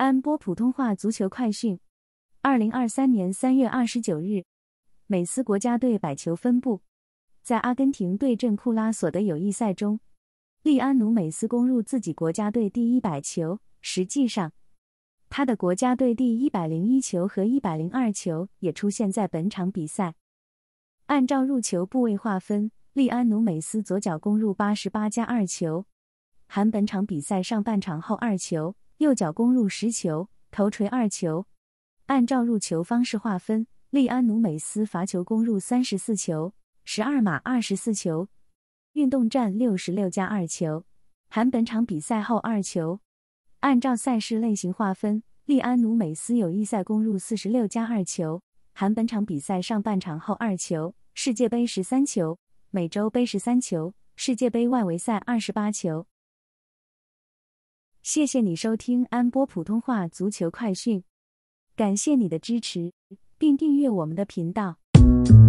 安播普通话足球快讯。2023年3月29日，美斯国家队百球分布。在阿根廷对阵库拉索的友谊赛中，利安努·美斯攻入自己国家队第100球，实际上，他的国家队第101球和102球也出现在本场比赛。按照入球部位划分，利安努·美斯左脚攻入88+2球，含本场比赛上半场后2球，右脚攻入10球，头锤2球。按照入球方式划分，利安努·美斯罚球攻入34球，12码24球，运动战66+2球，含本场比赛后2球。按照赛事类型划分，利安努·美斯友谊赛攻入46+2球，含本场比赛上半场后2球，世界杯13球，美洲杯13球，世界杯外围赛28球。谢谢你收听安播普通话足球快讯，感谢你的支持，并订阅我们的频道。